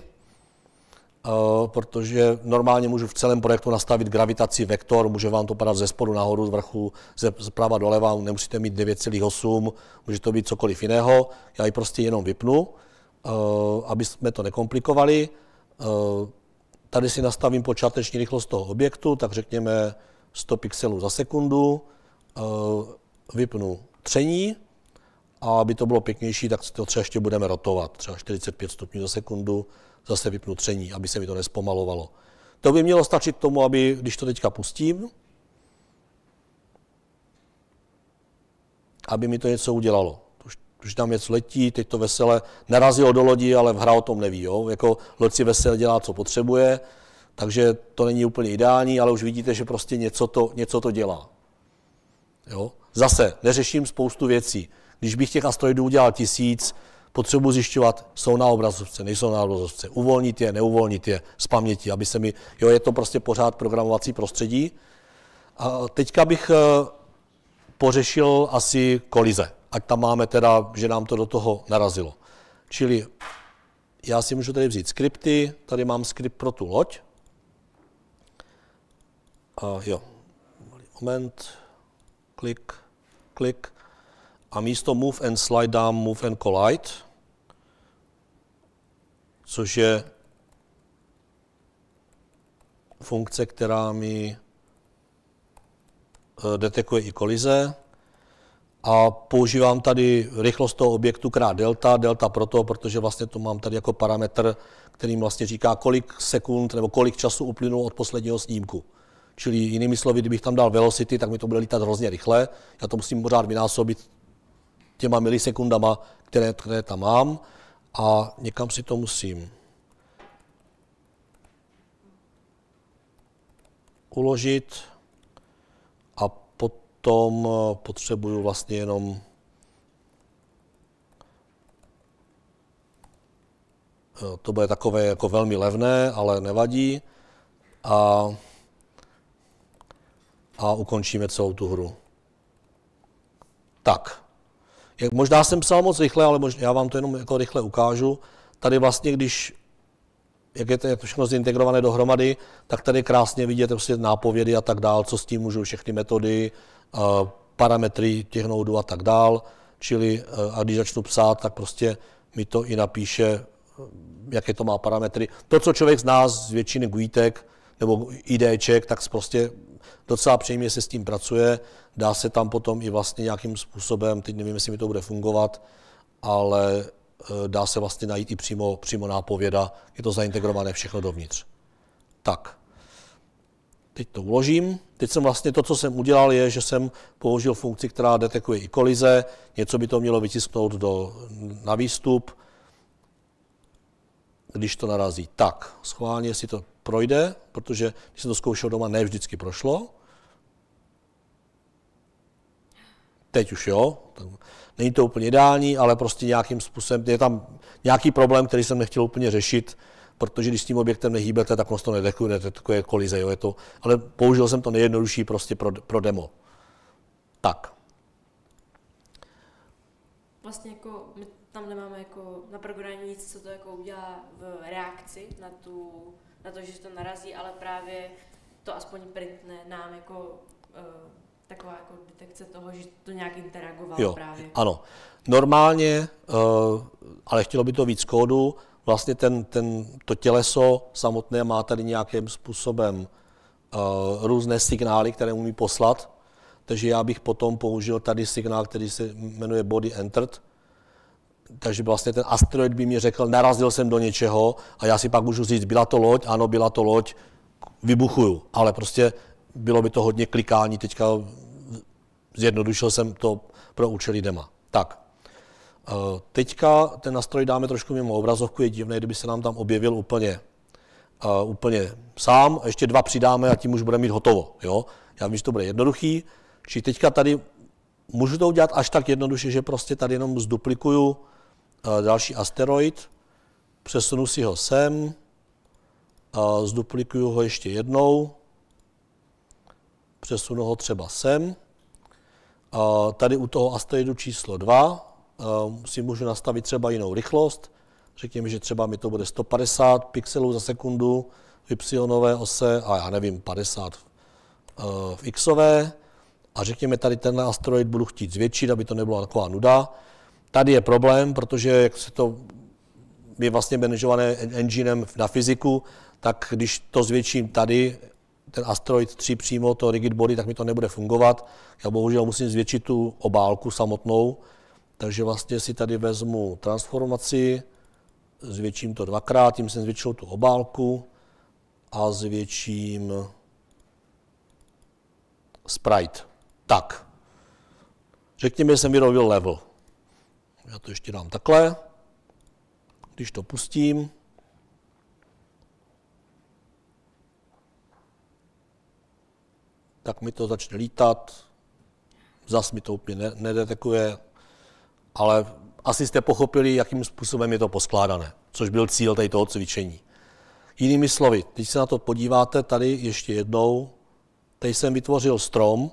A: protože normálně můžu v celém projektu nastavit gravitaci vektor, může vám to padat ze spodu nahoru, z vrchu, zprava doleva, nemusíte mít 9,8, může to být cokoliv jiného, já ji prostě jenom vypnu, aby jsme to nekomplikovali. Tady si nastavím počáteční rychlost toho objektu, tak řekněme 100 pixelů za sekundu, vypnu tření, a aby to bylo pěknější, tak to třeba ještě budeme rotovat, třeba 45 stupňů za sekundu, zase vypnu tření, aby se mi to nespomalovalo. To by mělo stačit k tomu, aby, když to teďka pustím, aby mi to něco udělalo. protože tam něco letí, teď to vesele narazilo do lodi, ale hra o tom neví. Jo? Jako loď si vesele dělá, co potřebuje, takže to není úplně ideální, ale už vidíte, že prostě něco to dělá. Jo? Zase neřeším spoustu věcí. Když bych těch asteroidů udělal 1000, potřebuji zjišťovat, jsou na obrazovce, nejsou na obrazovce, uvolnit je, neuvolnit je z paměti, aby se mi, jo, je to prostě pořád programovací prostředí. A teďka bych pořešil asi kolize, ať tam máme teda, že nám to do toho narazilo. Čili já si můžu tady vzít skripty, tady mám skript pro tu loď. Jo, moment, klik. A místo move and slide dám move and collide, což je funkce, která mi detekuje i kolize. A používám tady rychlost toho objektu krát delta. Delta proto, protože vlastně to mám tady jako parametr, který vlastně říká, kolik sekund nebo kolik času uplynulo od posledního snímku. Čili jinými slovy, kdybych tam dal velocity, tak mi to bude lítat hrozně rychle. Já to musím pořád vynásobit těma milisekundama, které tam mám, a někam si to musím uložit a potom potřebuju vlastně jenom to bude takové jako velmi levné, ale nevadí, a ukončíme celou tu hru. Tak. Možná jsem psal moc rychle, ale já vám to jenom jako rychle ukážu. Tady vlastně, jak je to všechno zintegrované dohromady, tak tady krásně vidíte prostě nápovědy a tak dál, co s tím můžu, všechny metody, parametry těch noudů a tak dál. Čili a když začnu psát, tak prostě mi to i napíše, jaké to má parametry. To, co člověk zná z většiny GUIček nebo IDček, tak prostě docela příjemně se s tím pracuje. Dá se tam potom i vlastně nějakým způsobem, teď nevím, jestli mi to bude fungovat, ale dá se vlastně najít i přímo nápověda, je to zaintegrované všechno dovnitř. Tak, teď to uložím. Teď jsem vlastně to, co jsem udělal, je, že jsem použil funkci, která detekuje i kolize, něco by to mělo vytisknout na výstup, když to narazí. Tak, schválně si to projde, protože když jsem to zkoušel doma, ne vždycky prošlo. Teď už jo, není to úplně ideální, ale prostě nějakým způsobem, je tam nějaký problém, který jsem nechtěl úplně řešit, protože když s tím objektem nehýbete, tak to nedetekuje kolize, jo, ale použil jsem to nejjednodušší prostě pro demo. Tak.
B: Vlastně jako my tam nemáme jako na programu nic, co to jako udělá v reakci na to, že se to narazí, ale právě to aspoň printne nám jako taková jako detekce toho, že to nějak interagovalo právě.
A: Ano. Normálně, ale chtělo by to víc kódu, vlastně to těleso samotné má tady nějakým způsobem různé signály, které umí poslat, takže já bych potom použil tady signál, který se jmenuje body entered, takže vlastně ten asteroid by mi řekl, narazil jsem do něčeho a já si pak můžu říct, byla to loď, ano, byla to loď, vybuchuju, ale prostě bylo by to hodně klikání, teďka zjednodušil jsem to pro účely dema. Tak, teďka ten nástroj dáme trošku mimo obrazovku, je divné, kdyby se nám tam objevil úplně sám, ještě 2 přidáme a tím už budeme mít hotovo. Jo? Já vím, že to bude jednoduchý, či teďka tady můžu to udělat až tak jednoduše, že prostě tady jenom zduplikuju další asteroid, přesunu si ho sem, zduplikuju ho ještě jednou, přesunu ho třeba sem. Tady u toho asteroidu číslo 2 si můžu nastavit třeba jinou rychlost. Řekněme, že třeba mi to bude 150 pixelů za sekundu v y ose a já nevím, 50 v xové. A řekněme, tady tenhle asteroid budu chtít zvětšit, aby to nebyla taková nuda. Tady je problém, protože jak se to je vlastně manažované enginem na fyziku, tak když to zvětším tady, ten asteroid 3 přímo, to rigid body, tak mi to nebude fungovat. Já bohužel musím zvětšit tu obálku samotnou, takže vlastně si tady vezmu transformaci, zvětším to 2krát, tím jsem zvětšil tu obálku a zvětším sprite. Tak, řekněme, že jsem vyrobil level. Já to ještě dám takhle. Když to pustím, tak mi to začne lítat. Zas mi to úplně nedetekuje, ale asi jste pochopili, jakým způsobem je to poskládané, což byl cíl toho cvičení. Jinými slovy, když se na to podíváte tady ještě jednou, tady jsem vytvořil strom,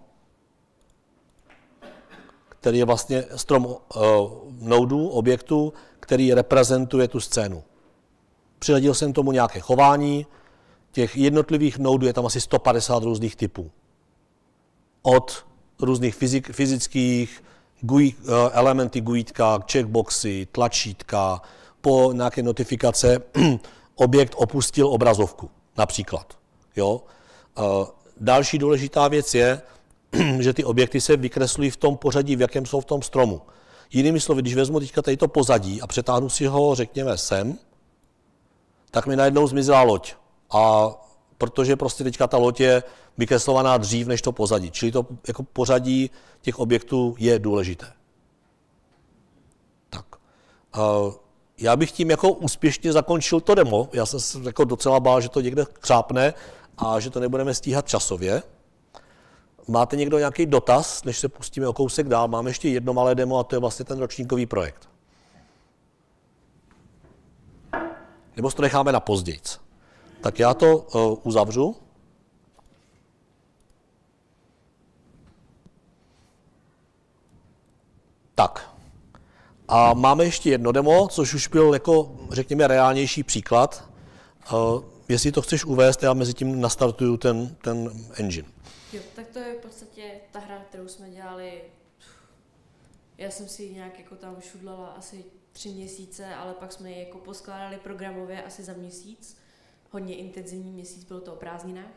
A: který je vlastně strom nodů, objektů, který reprezentuje tu scénu. Přihodil jsem tomu nějaké chování, těch jednotlivých nodů je tam asi 150 různých typů. Od různých fyzických elementy GUItka, checkboxy, tlačítka, po nějaké notifikace objekt opustil obrazovku, například. Jo? Další důležitá věc je, že ty objekty se vykreslují v tom pořadí, v jakém jsou v tom stromu. Jinými slovy, když vezmu teďka tady to pozadí a přetáhnu si ho, řekněme, sem, tak mi najednou zmizela loď. A protože prostě teďka ta loď je vykreslovaná dřív než to pozadí. Čili to jako pořadí těch objektů je důležité. Tak. Já bych tím jako úspěšně zakončil to demo. Já jsem se jako docela bál, že to někde křápne a že to nebudeme stíhat časově. Máte někdo nějaký dotaz, než se pustíme o kousek dál? Máme ještě jedno malé demo a to je vlastně ten ročníkový projekt. Nebo si to necháme na pozdějc. Tak já to uzavřu. Tak. A máme ještě jedno demo, což už byl jako, řekněme, reálnější příklad. Jestli to chceš uvést, já mezi tím nastartuju ten engine.
B: Jo, tak to je v podstatě ta hra, kterou jsme dělali. Já jsem si ji nějak jako tam šudlala asi 3 měsíce, ale pak jsme ji jako poskládali programově asi za měsíc. Hodně intenzivní měsíc, bylo to o prázdninách.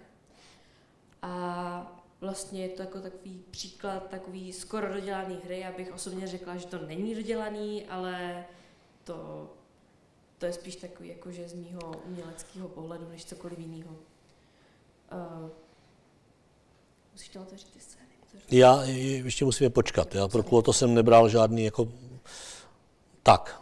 B: A vlastně je to jako takový příklad takový skoro dodělaný hry. Já bych osobně řekla, že to není dodělaný, ale to je spíš takový jakože z mýho uměleckého pohledu, než cokoliv jiného. Musíš to otevřít ty scény.
A: Já ještě musíme počkat. Já pro to jsem nebral žádný jako... Tak.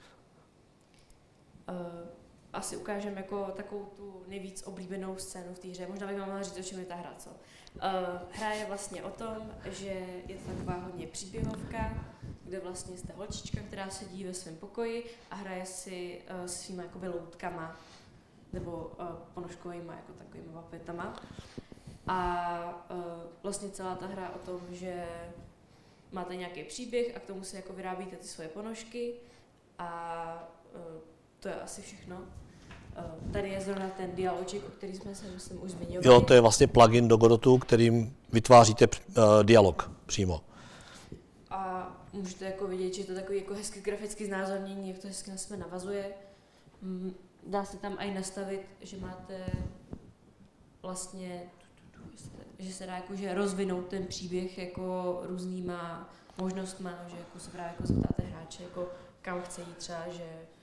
B: Asi ukážeme jako takovou tu nejvíc oblíbenou scénu v té hře. Možná bych vám mohla říct, o čem je ta hra, co? Hra je vlastně o tom, že je to taková hodně příběhovka, kde vlastně jste holčička, která sedí ve svém pokoji a hraje si svýma jakoby loutkama nebo ponožkovýma jako takovýma vapetama. A vlastně celá ta hra o tom, že máte nějaký příběh a k tomu si jako vyrábíte ty svoje ponožky a to je asi všechno. Tady je zrovna ten dialoček, o který jsme se myslím už zmiňovali.
A: Jo, to je vlastně plugin do Godotu, kterým vytváříte dialog přímo.
B: A můžete jako vidět, že je to takový jako hezky graficky znázornění, jak to hezky na sebe navazuje. Dá se tam i nastavit, že máte vlastně, že se dá jakože rozvinout ten příběh jako různýma možnostma, že jako se právě jako zeptáte hráče, jako kam chce jít třeba, že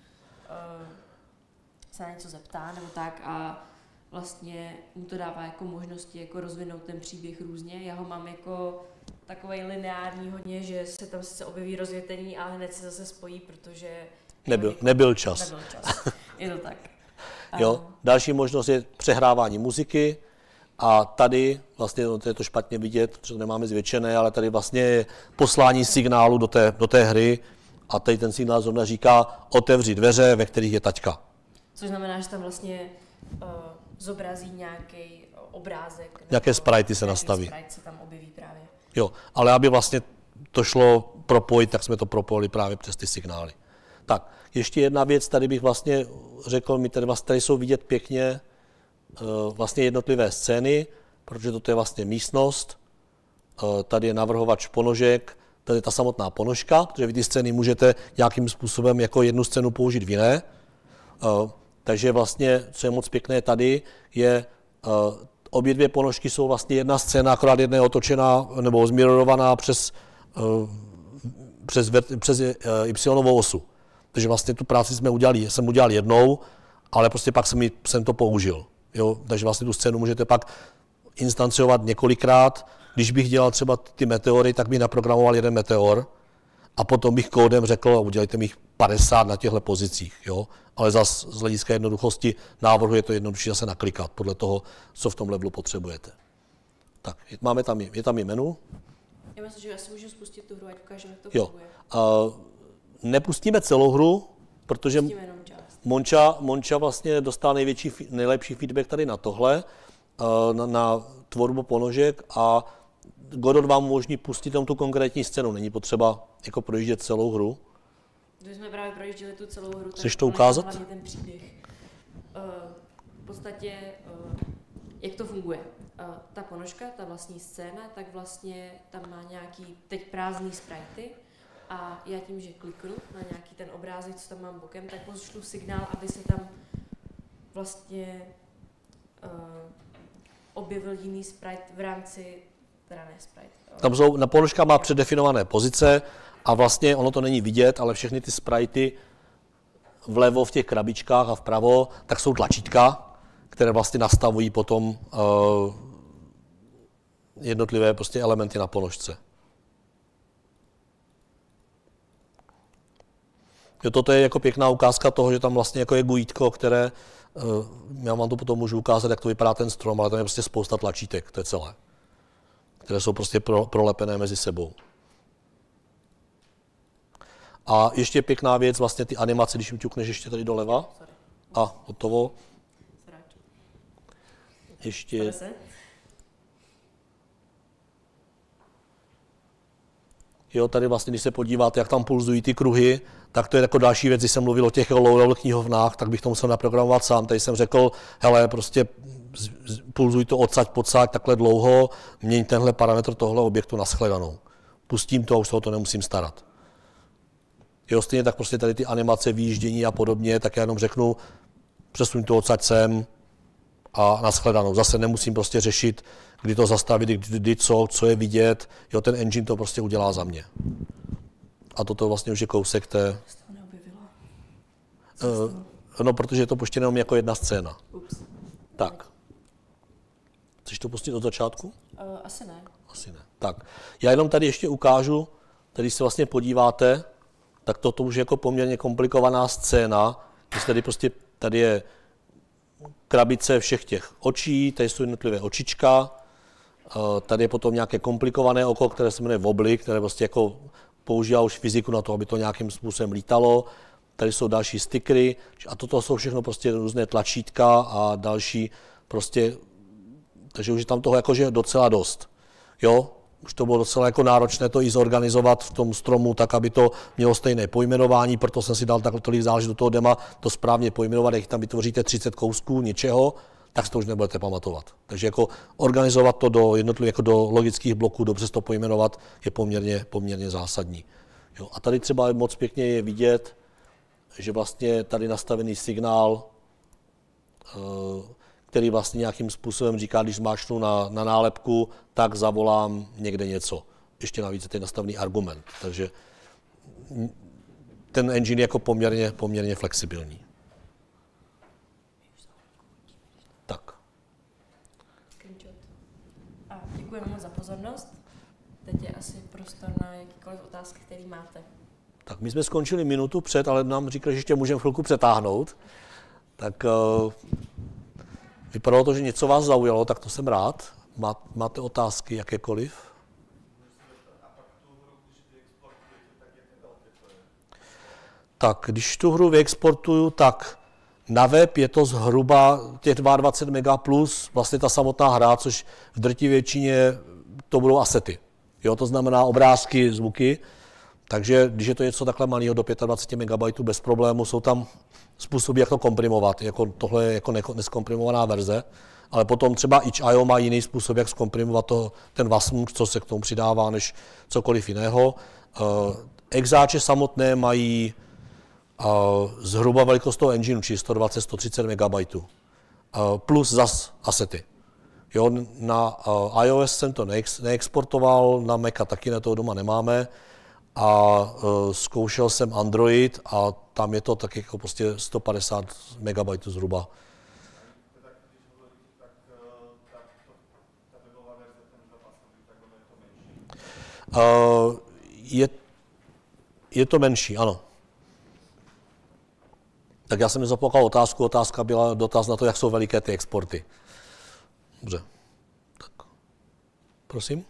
B: se na něco zeptá nebo tak a vlastně mu to dává jako možnosti jako rozvinout ten příběh různě. Já ho mám jako takovej lineární hodně, že se tam sice objeví rozvětení, ale hned se zase spojí, protože
A: nebyl čas.
B: Je to tak.
A: Jo, další možnost je přehrávání muziky a tady vlastně, to je to špatně vidět, protože to nemáme zvětšené, ale tady vlastně je poslání signálu do té hry a tady ten signál zrovna říká otevři dveře, ve kterých je taťka.
B: Což znamená, že tam vlastně zobrazí nějaký obrázek.
A: Jaké sprite se nastaví.
B: Sprite se tam objeví právě.
A: Jo, ale aby vlastně to šlo propojit, tak jsme to propojili právě přes ty signály. Tak, ještě jedna věc, tady bych vlastně řekl, tady jsou vidět pěkně vlastně jednotlivé scény, protože toto je vlastně místnost, tady je navrhovač ponožek, tady je ta samotná ponožka, protože vy ty scény můžete nějakým způsobem jako jednu scénu použít v jiné. Takže vlastně, co je moc pěkné tady, je obě dvě ponožky jsou vlastně jedna scéna, akorát jedna je otočená nebo zmirorovaná přes y osu. Takže vlastně tu práci jsem udělal jednou, ale prostě pak jsem to použil. Jo? Takže vlastně tu scénu můžete pak instanciovat několikrát. Když bych dělal třeba ty meteory, tak bych naprogramoval jeden meteor a potom bych kódem řekl, udělejte mi jich 50 na těchto pozicích. Jo? Ale zase z hlediska jednoduchosti návrhu je to jednodušší zase naklikat podle toho, co v tom levelu potřebujete. Tak, je tam i menu.
B: Já myslím, že asi můžu spustit tu hru, ať ukážeme, jak to
A: Jo.
B: funguje.
A: Nepustíme celou hru, protože
B: Pustíme jenom část.
A: Monča vlastně dostala nejlepší feedback tady na tohle, na tvorbu ponožek a Godot vám umožní pustit tam tu konkrétní scénu, není potřeba jako projíždět celou hru.
B: Když jsme právě projížděli tu celou hru,
A: Chceš
B: tak
A: to ukázat?
B: hlavně ten příběh. V podstatě, jak to funguje. Ta ponožka, ta vlastní scéna, tak vlastně tam má nějaký teď prázdný sprite a já tím, že kliknu na nějaký ten obrázek, co tam mám bokem, tak pošlu signál, aby se tam vlastně objevil jiný sprite v rámci, teda ne sprite.
A: Tam ponožka má předefinované pozice a vlastně ono to není vidět, ale všechny ty spritey vlevo v těch krabičkách a vpravo, tak jsou tlačítka, které vlastně nastavují potom jednotlivé prostě elementy na ponožce. Jo, toto je jako pěkná ukázka toho, že tam vlastně jako je GUIčko, které, já vám to potom můžu ukázat, jak to vypadá ten strom, ale tam je prostě spousta tlačítek, to je celé, které jsou prostě prolepené mezi sebou. A ještě pěkná věc, vlastně ty animace, když mi ťukneš ještě tady doleva. A, hotovo. Ještě... Jo, tady vlastně, když se podíváte, jak tam pulzují ty kruhy, tak to je jako další věc, když jsem mluvil o těch low-level knihovnách, tak bych to musel naprogramovat sám. Tady jsem řekl, hele, prostě pulzuj to odsaď podsaď takhle dlouho, měň tenhle parametr tohle objektu na shledanou. Pustím to a už se o to nemusím starat. Jo, stejně tak prostě tady ty animace, výjíždění a podobně, tak já jenom řeknu, přesuň to odsaď sem a na shledanou. Zase nemusím prostě řešit, kdy to zastavit, kdy co je vidět. Jo, ten engine to prostě udělá za mě. A toto vlastně už je kousek té... No, protože je to puštěno jenom jako jedna scéna.
B: Ups.
A: Tak. Chceš to pustit od začátku?
B: Asi ne.
A: Asi ne. Tak. Já jenom tady ještě ukážu, tady se vlastně podíváte, tak toto už je jako poměrně komplikovaná scéna, tady je krabice všech těch očí, tady jsou jednotlivé očička, tady je potom nějaké komplikované oko, které se jmenuje wobbly, které prostě jako používá už fyziku na to, aby to nějakým způsobem lítalo. Tady jsou další stickery a toto jsou všechno prostě různé tlačítka a další prostě, takže už je tam toho jakože docela dost. Jo? Už to bylo docela jako náročné to i zorganizovat v tom stromu tak, aby to mělo stejné pojmenování, proto jsem si dal tolik záleží do toho dema to správně pojmenovat, jak tam vytvoříte 30 kousků něčeho, tak si to už nebudete pamatovat. Takže jako organizovat to do jednotlivých, jako do logických bloků, dobře to pojmenovat, je poměrně zásadní. Jo, a tady třeba moc pěkně je vidět, že vlastně tady nastavený signál, který vlastně nějakým způsobem říká, když zmáčknu na nálepku, tak zavolám někde něco. Ještě navíc je tady nastavený argument. Takže ten engine je jako poměrně flexibilní. Tak.
B: A děkujeme moc za pozornost. Teď je asi prostor na jakýkoliv otázky, které máte.
A: Tak my jsme skončili minutu před, ale nám říkali, že ještě můžeme chvilku přetáhnout. Tak vypadalo to, že něco vás zaujalo, tak to jsem rád. Máte otázky jakékoliv? Tak, když tu hru vyexportuju, tak na web je to zhruba těch 22 MB plus vlastně ta samotná hra, což v drtivé většině to budou asety. Jo, to znamená obrázky, zvuky. Takže když je to něco takhle malého do 25 MB bez problému, jsou tam způsoby, jak to komprimovat. Jako tohle je jako neskomprimovaná verze, ale potom třeba itch.io má jiný způsob, jak zkomprimovat ten wasm, co se k tomu přidává, než cokoliv jiného. Exáče samotné mají zhruba velikost toho engineu, či 120-130 MB. Plus zas asety. Jo, na iOS jsem to neexportoval, na Maca taky na toho doma nemáme. A zkoušel jsem Android a tam je to tak jako prostě 150 MB zhruba. Je to menší, ano. Tak já jsem nezopakoval otázku. Otázka byla dotaz na to, jak jsou veliké ty exporty. Dobře. Tak. Prosím?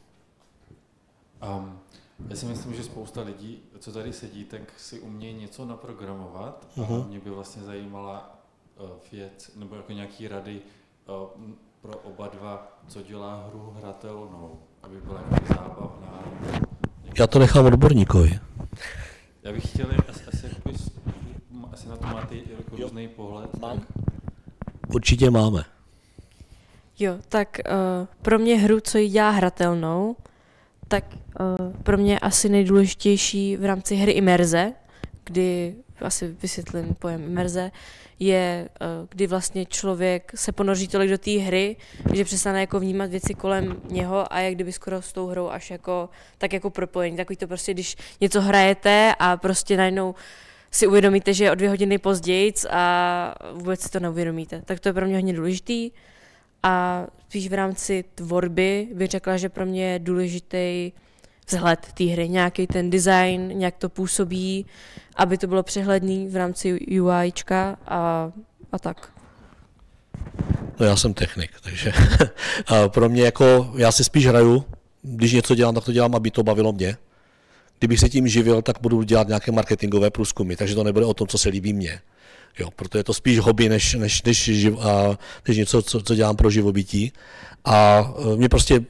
C: Já si myslím, že spousta lidí, co tady sedí, tak si umějí něco naprogramovat a mě by vlastně zajímala věc, nebo jako nějaký rady pro oba dva, co dělá hru hratelnou, aby byla jako zábavná.
A: Já to nechám odborníkovi.
C: Já bych chtěl, asi na to máte jako různý pohled.
A: Mám. Určitě máme.
B: Jo, tak pro mě hru, co ji dělá hratelnou, tak pro mě asi nejdůležitější v rámci hry imerze, kdy asi vysvětlím pojem imerze, je, kdy vlastně člověk se ponoří tolik do té hry, že přestane jako vnímat věci kolem něho a jak kdyby skoro s tou hrou až jako, tak jako propojení. Takový to prostě, když něco hrajete a prostě najednou si uvědomíte, že je o 2 hodiny později a vůbec si to neuvědomíte. Tak to je pro mě hodně důležitý. A spíš v rámci tvorby bych řekla, že pro mě je důležitý vzhled té hry, nějaký ten design, nějak to působí, aby to bylo přehledný v rámci UIčka a tak.
A: No já jsem technik, takže pro mě jako, já si spíš hraju, když něco dělám, tak to dělám, aby to bavilo mě. Kdybych se tím živil, tak budu dělat nějaké marketingové průzkumy, takže to nebude o tom, co se líbí mně. Jo, proto je to spíš hobby, než něco, co dělám pro živobytí. A mě prostě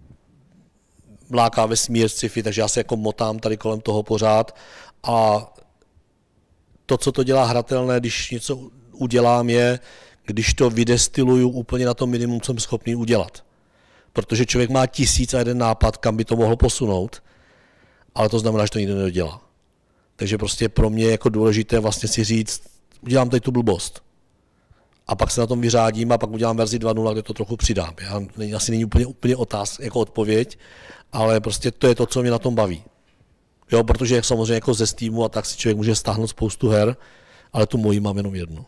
A: láká vesmír, sci-fi, takže já se jako motám tady kolem toho pořád. A to, co to dělá hratelné, když něco udělám, je, když to vydestiluju úplně na to minimum, co jsem schopný udělat. Protože člověk má 1001 nápad, kam by to mohlo posunout, ale to znamená, že to nikdo nedodělá. Takže prostě pro mě je jako důležité vlastně si říct, udělám tady tu blbost. A pak se na tom vyřádím a pak udělám verzi 2.0, kde to trochu přidám. Asi není úplně jako odpověď, ale prostě to je to, co mě na tom baví. Jo, protože jak samozřejmě jako ze Steamu a tak si člověk může stáhnout spoustu her, ale tu moji mám jenom jednu.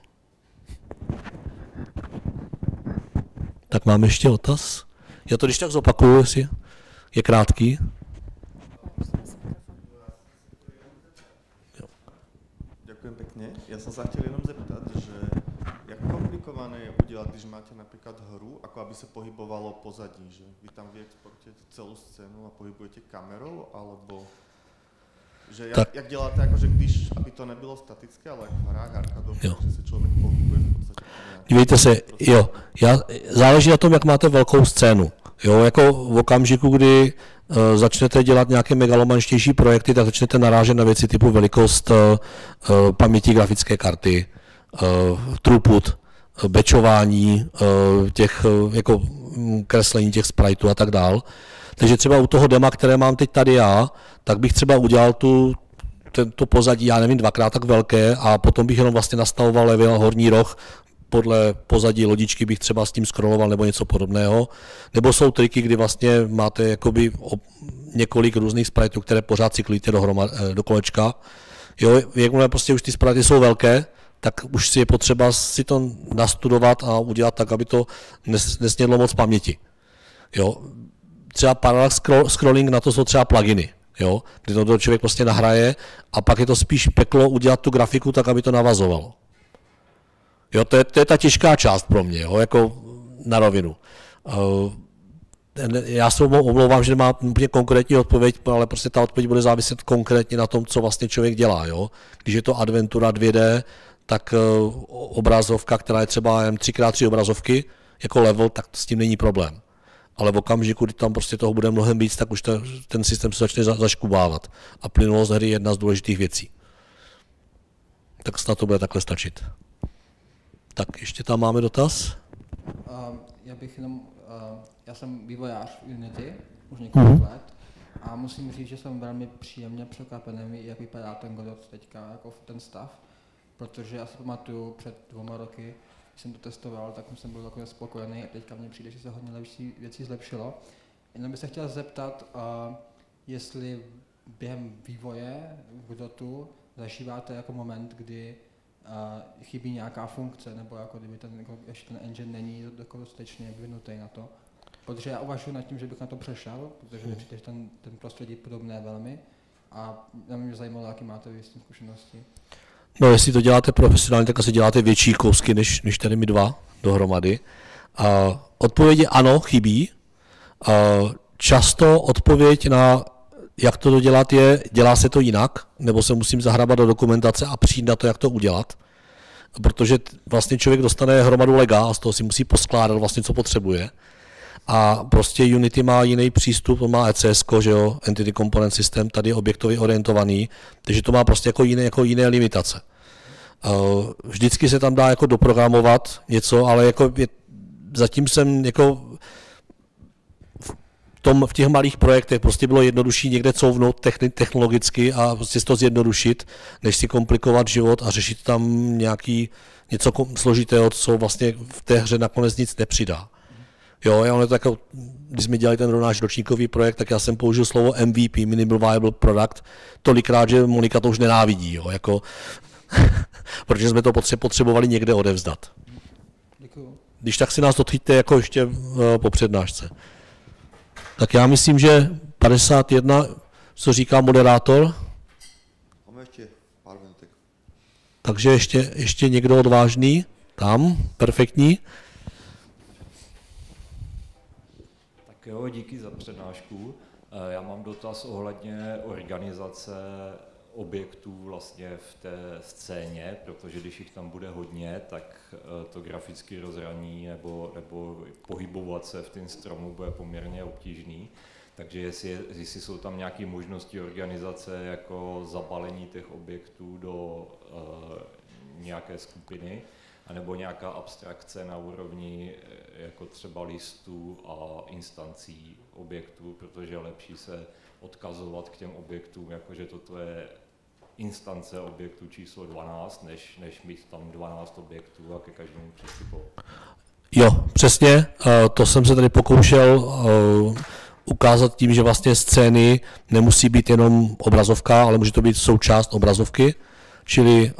A: Tak mám ještě otaz? Já to když tak zopakuju, jestli je krátký.
D: Ďakujem pekne. Ja som sa chtěl jenom zeptat, že jak komplikované je udělat, když máte například hru, ako aby se pohybovalo pozadí, že vy tam vyexportujete celou scénu a pohybujete kamerou, alebo že jak děláte, jakože když, aby to nebylo statické, ale jak v hrách arkadových, že se člověk pohybuje v podstatě.
A: Dívejte se, jo, záleží na tom, jak máte velkou scénu. Jo, jako v okamžiku, kdy začnete dělat nějaké megalomanštější projekty, tak začnete narážet na věci typu velikost paměti grafické karty, throughput, batchování, těch jako kreslení těch spriteů a tak dál. Takže třeba u toho dema, které mám teď tady já, tak bych třeba udělal to pozadí, já nevím, 2x tak velké a potom bych jenom vlastně nastavoval levý horní roh, podle pozadí lodičky bych třeba s tím scrolloval nebo něco podobného. Nebo jsou triky, kdy vlastně máte jakoby několik různých spriteů, které pořád cyklíte do kolečka. Jo, jakmile prostě už ty spritey jsou velké, tak už si je potřeba si to nastudovat a udělat tak, aby to nesnědlo moc paměti. Jo. Třeba parallax scrolling, na to jsou třeba pluginy, jo, kdy to člověk prostě nahraje a pak je to spíš peklo udělat tu grafiku tak, aby to navazovalo. Jo, to je ta těžká část pro mě, jo, jako na rovinu. Já se omlouvám, že nemám úplně konkrétní odpověď, ale prostě ta odpověď bude záviset konkrétně na tom, co vlastně člověk dělá. Jo. Když je to adventura 2D, tak obrazovka, která je třeba jen 3x3 obrazovky, jako level, tak s tím není problém. Ale v okamžiku, kdy tam prostě toho bude mnohem víc, tak už ten systém se začne zaškubávat. A plynulost hry je jedna z důležitých věcí. Tak snad to bude takhle stačit. Tak ještě tam máme dotaz.
E: Já bych jenom, já jsem vývojář v Unity už několik let a musím říct, že jsem velmi příjemně překvapený, jak vypadá ten Godot teďka, jako ten stav, protože já si pamatuju před 2 roky, když jsem to testoval, tak jsem byl takový spokojený a teďka mně přijde, že se hodně věcí zlepšilo. Jenom bych se chtěl zeptat, jestli během vývoje v Godotu zažíváte jako moment, kdy chybí nějaká funkce, nebo jako kdyby ještě ten engine není dostatečně vyvinutý na to. Protože já uvažuji nad tím, že bych na to přešel, protože mi přijde, že ten prostředí podobné velmi. A mě zajímalo, jaký máte vy s tím zkušenosti.
A: No, jestli to děláte profesionálně, tak asi děláte větší kousky, než tady my dva dohromady. Odpovědi ano, chybí. Často odpověď na jak to dodělat je, dělá se to jinak, nebo se musím zahrabat do dokumentace a přijít na to, jak to udělat. Protože vlastně člověk dostane hromadu lega a z toho si musí poskládat vlastně, co potřebuje. A prostě Unity má jiný přístup, má ECS, že jo, Entity Component System, tady je objektově orientovaný, takže to má prostě jako jiné limitace. Vždycky se tam dá jako doprogramovat něco, ale jako zatím jsem jako v těch malých projektech prostě bylo jednodušší někde couvnout technologicky a prostě to zjednodušit, než si komplikovat život a řešit tam něco složitého, co vlastně v té hře nakonec nic nepřidá. Jo, ono je to jako, když jsme dělali ten náš ročníkový projekt, tak já jsem použil slovo MVP, Minimal Viable Product, tolikrát, že Monika to už nenávidí, jo, jako, protože jsme to potřebovali někde odevzdat.
E: Děkuju.
A: Když tak si nás odchyťte jako ještě po přednášce. Tak já myslím, že 51, co říká moderátor.
F: Máme ještě pár minutek.
A: Takže ještě někdo odvážný? Tam, perfektní.
G: Tak jo, díky za přednášku. Já mám dotaz ohledně organizace objektů vlastně v té scéně, protože když jich tam bude hodně, tak to grafické rozhraní nebo pohybovat se v tom stromu bude poměrně obtížný. Takže jestli jsou tam nějaké možnosti organizace jako zabalení těch objektů do nějaké skupiny, anebo nějaká abstrakce na úrovni jako třeba listů a instancí objektů, protože je lepší se odkazovat k těm objektům, jakože toto je instance objektu číslo 12, než mít tam 12 objektů a ke každému přistupovat.
A: Jo, přesně, to jsem se tady pokoušel ukázat tím, že vlastně scény nemusí být jenom obrazovka, ale může to být součást obrazovky, čili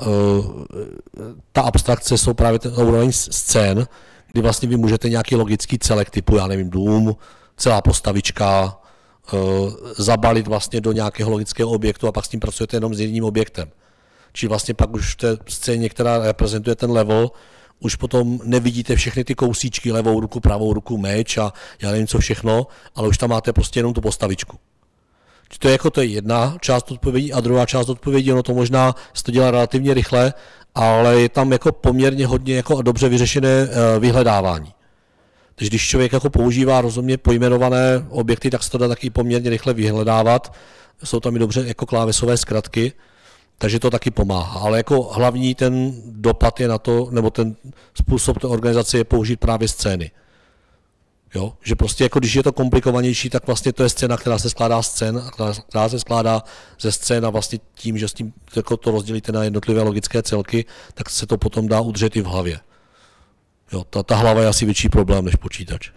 A: ta abstrakce jsou právě ten úroveň scén, kdy vlastně vy můžete nějaký logický celek typu, já nevím, dům, celá postavička, zabalit vlastně do nějakého logického objektu a pak s tím pracujete jenom s jedním objektem. Čili vlastně pak už v té scéně, která reprezentuje ten level, už potom nevidíte všechny ty kousíčky, levou ruku, pravou ruku, meč a já nevím co všechno, ale už tam máte prostě jenom tu postavičku. To je jedna část odpovědí a druhá část odpovědí, ono to možná se to dělá relativně rychle, ale je tam jako poměrně hodně jako dobře vyřešené vyhledávání. Takže když člověk jako používá rozumně pojmenované objekty, tak se to dá taky poměrně rychle vyhledávat. Jsou tam i dobře jako klávesové zkratky, takže to taky pomáhá. Ale jako hlavní ten dopad je na to, nebo ten způsob té organizace je použít právě scény. Jo? Že prostě jako když je to komplikovanější, tak vlastně to je scéna, která se skládá která se skládá ze scén a vlastně tím, že s tím jako to rozdělíte na jednotlivé logické celky, tak se to potom dá udržet i v hlavě. Jo, ta hlava je asi větší problém než počítač.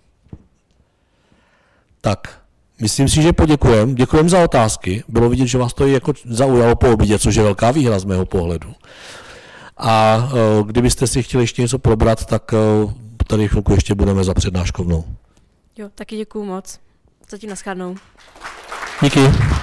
A: Tak, myslím si, že poděkujeme. Děkujeme za otázky. Bylo vidět, že vás to jako zaujalo po obědě, což je velká výhra z mého pohledu. A kdybyste si chtěli ještě něco probrat, tak tady chvilku ještě budeme za přednáškovnou.
B: Jo, taky děkuju moc. Zatím naschledanou.
A: Díky.